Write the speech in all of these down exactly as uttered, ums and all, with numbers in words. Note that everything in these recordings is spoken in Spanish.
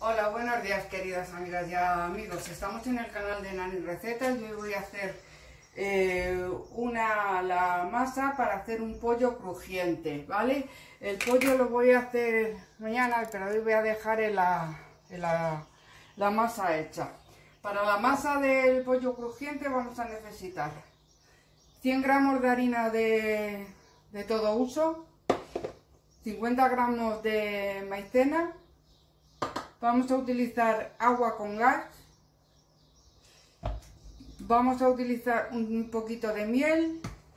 Hola, buenos días queridas amigas y amigos. Estamos en el canal de Nani Recetas y hoy voy a hacer eh, una la masa para hacer un pollo crujiente, ¿vale? El pollo lo voy a hacer mañana, pero hoy voy a dejar en la, en la, la masa hecha. Para la masa del pollo crujiente vamos a necesitar cien gramos de harina de, de todo uso, cincuenta gramos de maicena. Vamos a utilizar agua con gas, vamos a utilizar un poquito de miel,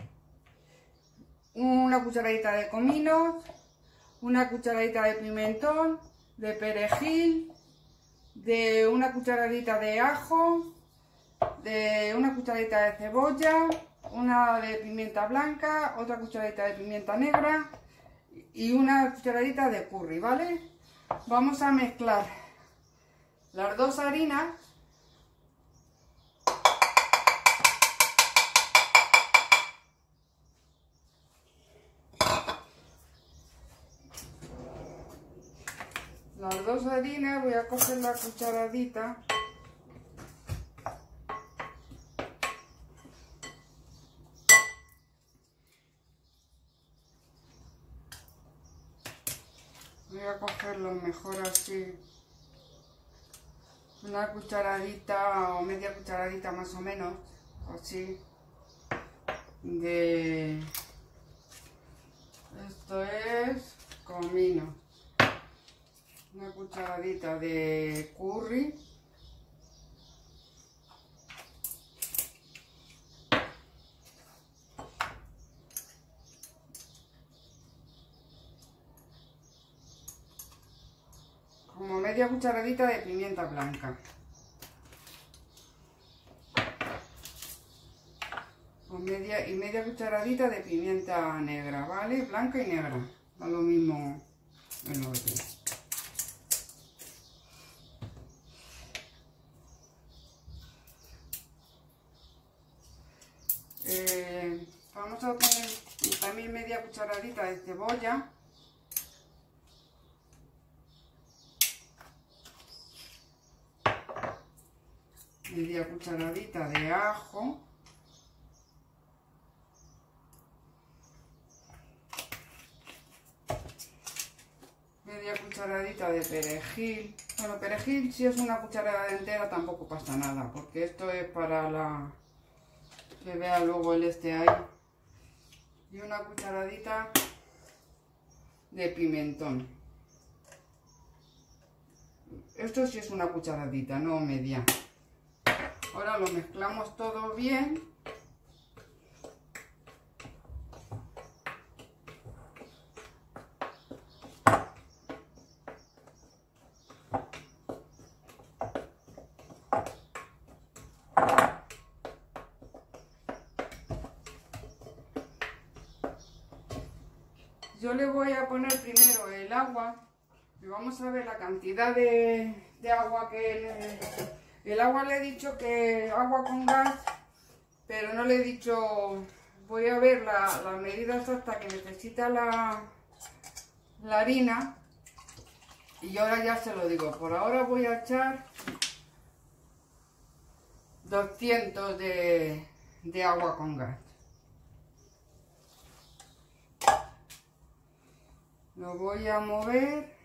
una cucharadita de comino, una cucharadita de pimentón, de perejil, de una cucharadita de ajo, de una cucharadita de cebolla, una de pimienta blanca, otra cucharadita de pimienta negra y una cucharadita de curry, ¿vale? Vamos a mezclar las dos harinas las dos harinas voy a coger la cucharadita voy a cogerlo mejor así, una cucharadita o media cucharadita más o menos, así, de, esto es comino, una cucharadita de curry, como media cucharadita de pimienta blanca o media, y media cucharadita de pimienta negra, ¿vale? Blanca y negra, da lo mismo el orden. Eh, vamos a poner también media cucharadita de cebolla, media cucharadita de ajo, media cucharadita de perejil. Bueno, perejil si es una cucharada entera tampoco pasa nada, porque esto es para la que vea luego el este ahí. Y una cucharadita de pimentón. Esto sí es una cucharadita, no media. Ahora lo mezclamos todo bien. Yo le voy a poner primero el agua y vamos a ver la cantidad de, de agua que... Le, el agua le he dicho que agua con gas, pero no le he dicho, voy a ver la, la medida exacta que necesita la, la harina y ahora ya se lo digo. Por ahora voy a echar doscientos de, de agua con gas. Lo voy a mover.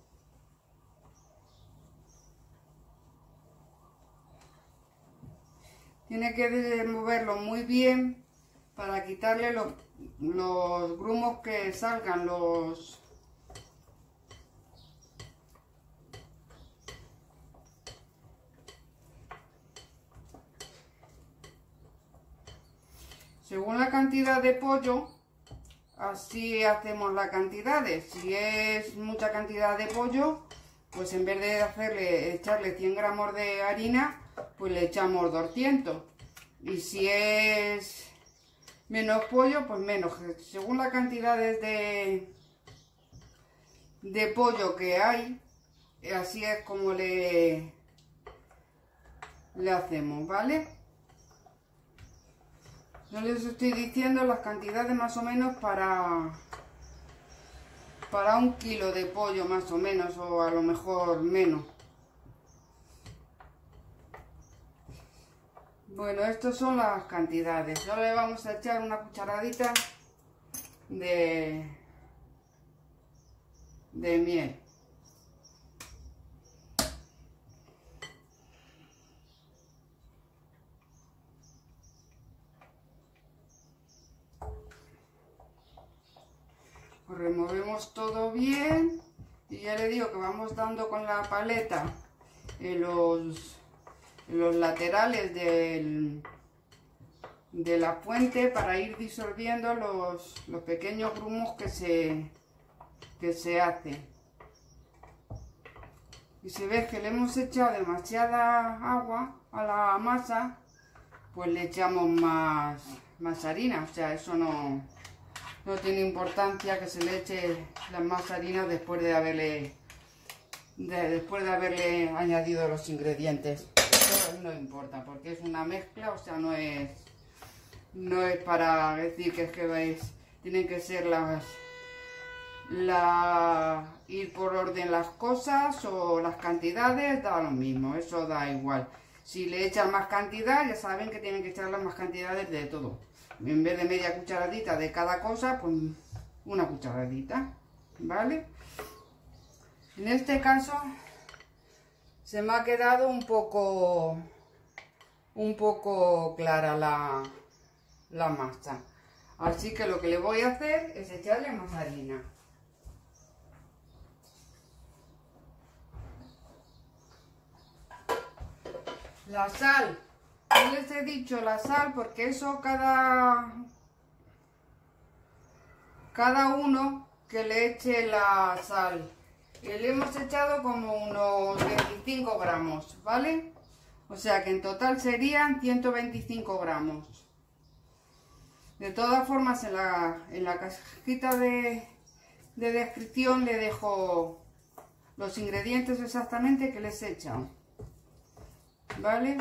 Tiene que moverlo muy bien para quitarle los, los grumos que salgan, los... Según la cantidad de pollo, así hacemos las cantidades. Si es mucha cantidad de pollo, pues en vez de hacerle, echarle cien gramos de harina, pues le echamos doscientos. Y si es menos pollo, pues menos. Según las cantidades de, de pollo que hay, así es como le, le hacemos, ¿vale? Yo les estoy diciendo las cantidades más o menos para, para un kilo de pollo más o menos, o a lo mejor menos. Bueno, estas son las cantidades. Ahora le vamos a echar una cucharadita de, de miel. Removemos todo bien y ya le digo que vamos dando con la paleta en los, en los laterales del, de la fuente para ir disolviendo los, los pequeños grumos que se, que se hacen. Y si ves que le hemos echado demasiada agua a la masa, pues le echamos más, más harina. O sea, eso no... No tiene importancia que se le eche la más harina después de haberle de, después de haberle añadido los ingredientes. Eso no importa porque es una mezcla, o sea, no es no es para decir que es que veis, tienen que ser las la ir por orden las cosas o las cantidades, da lo mismo, eso da igual. Si le echan más cantidad, ya saben que tienen que echar las más cantidades de todo. En vez de media cucharadita de cada cosa, pues una cucharadita, ¿vale? En este caso se me ha quedado un poco un poco clara la, la masa, así que lo que le voy a hacer es echarle más harina. La sal. No les he dicho la sal porque eso cada, cada uno que le eche la sal. Y le hemos echado como unos veinticinco gramos, ¿vale? O sea que en total serían ciento veinticinco gramos. De todas formas en la, en la cajita de, de descripción le dejo los ingredientes exactamente que les he echado, ¿vale?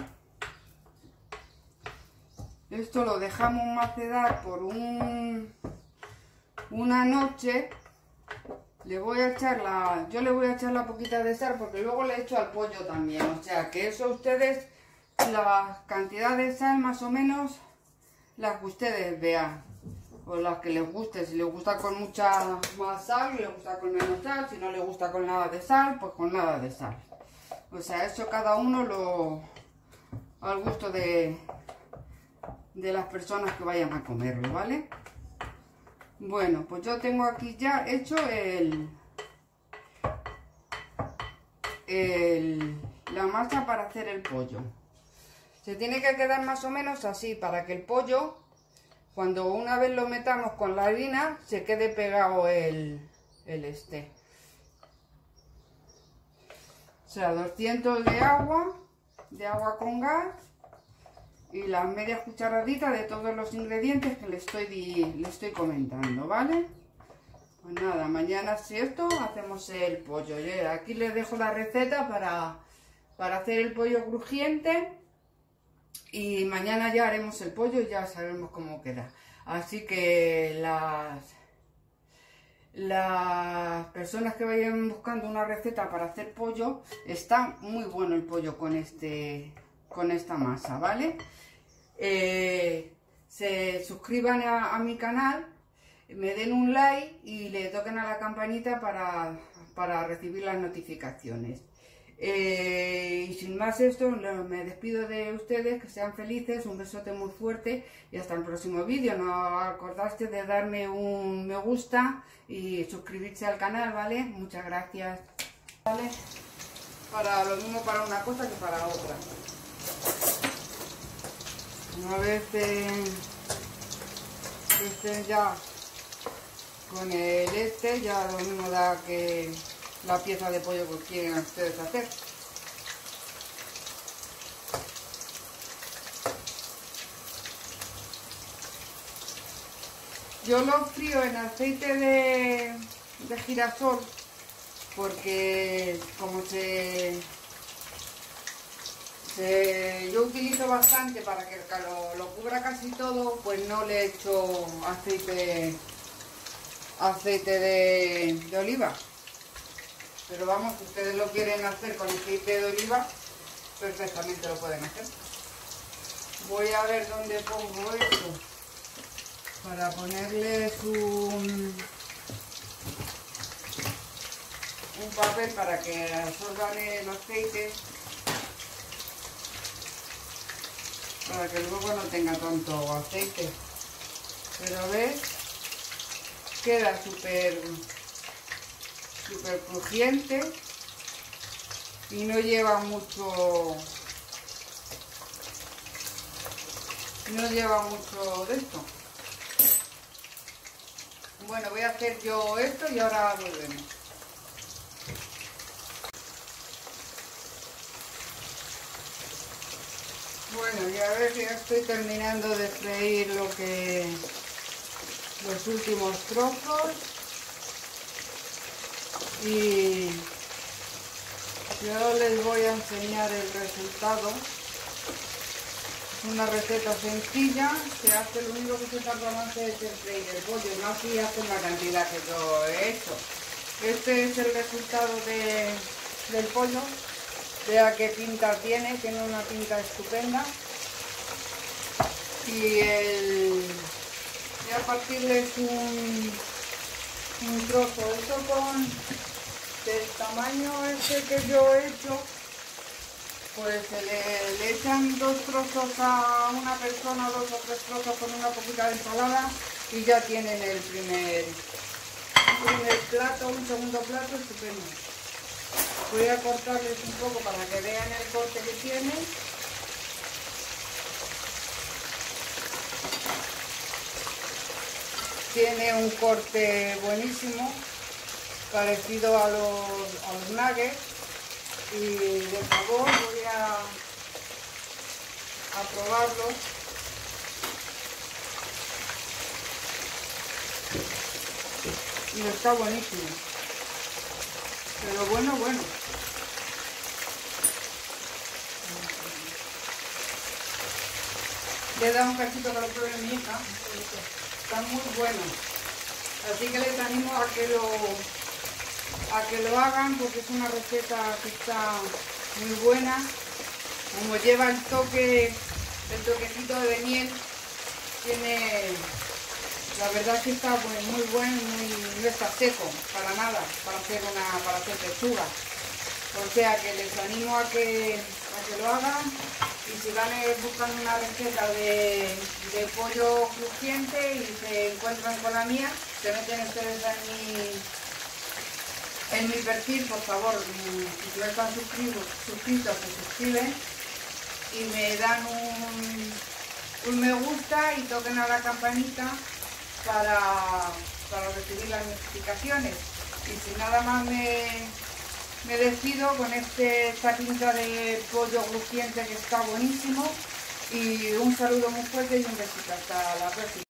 Esto lo dejamos macedar por un, una noche. Le voy a echar la, yo le voy a echar la poquita de sal porque luego le echo al pollo también. O sea que eso ustedes, la cantidad de sal más o menos, las que ustedes vean. O las que les guste. Si les gusta con mucha más sal, les gusta con menos sal. Si no les gusta con nada de sal, pues con nada de sal. O sea, eso cada uno lo, al gusto de... de las personas que vayan a comerlo, ¿vale? Bueno, pues yo tengo aquí ya hecho el, el la masa para hacer el pollo. Se tiene que quedar más o menos así para que el pollo, cuando una vez lo metamos con la harina, se quede pegado el, el este. O sea, doscientos de agua, de agua con gas. Y las medias cucharaditas de todos los ingredientes que le estoy, le estoy comentando, ¿vale? Pues nada, mañana si esto hacemos el pollo. Yo aquí les dejo la receta para, para hacer el pollo crujiente. Y mañana ya haremos el pollo y ya sabemos cómo queda. Así que las, las personas que vayan buscando una receta para hacer pollo, está muy bueno el pollo con, este, con esta masa, ¿vale? Eh, se suscriban a, a mi canal, me den un like y le toquen a la campanita para, para recibir las notificaciones. Eh, y sin más esto, me despido de ustedes, que sean felices, un besote muy fuerte y hasta el próximo vídeo. No acordaste de darme un me gusta y suscribirse al canal, ¿vale? Muchas gracias. ¿Vale? Para lo mismo para una cosa que para otra. Una vez eh, que estén ya con el este, ya lo mismo da que la pieza de pollo que quieren ustedes hacer. Yo lo frío en aceite de, de girasol porque como se... Eh, yo utilizo bastante para que lo, lo cubra casi todo, pues no le echo aceite aceite de, de oliva. Pero vamos, si ustedes lo quieren hacer con aceite de oliva, perfectamente lo pueden hacer. voy a ver dónde pongo esto para ponerles un, un papel para que absorban el aceite, para que luego no tenga tanto aceite. Pero ves, queda súper súper crujiente y no lleva mucho no lleva mucho de esto. Bueno, voy a hacer yo esto y ahora volvemos. Bueno, ya ves, ya estoy terminando de freír lo que los últimos trozos y yo les voy a enseñar el resultado. Es una receta sencilla, se hace, lo único que se tarda más es el freír el pollo, no así hacen la cantidad que yo he hecho. Este es el resultado de, del pollo. Vea qué pinta tiene, tiene una pinta estupenda. Y el, voy a partirles un, un trozo, esto con del tamaño este que yo he hecho, pues se le, le echan dos trozos a una persona, dos o tres trozos con una poquita de ensalada y ya tienen el primer, un primer plato, un segundo plato estupendo. Voy a cortarles un poco para que vean el corte que tiene. Tiene un corte buenísimo, parecido a los, a los nuggets, y de favor voy a, a probarlo. Y está buenísimo. Pero bueno, bueno. Le da un cachito que lo pruebe mi hija. Está muy bueno. Así que les animo a que lo a que lo hagan porque es una receta que está muy buena. Como lleva el toque, el toquecito de miel, tiene, la verdad que está muy, muy bueno, muy, no está seco para nada para hacer una para hacer pechuga. O sea que les animo a que, a que lo hagan. Y si van buscando una receta de, de pollo crujiente y se encuentran con la mía, se meten ustedes en mi, en mi perfil, por favor, si no están suscritos, suscritos se suscriben y me dan un, un me gusta y toquen a la campanita para, para recibir las notificaciones. Y si nada más me... Me despido con este, esta pinta de pollo crujiente que está buenísimo y un saludo muy fuerte y un besito. Hasta la próxima.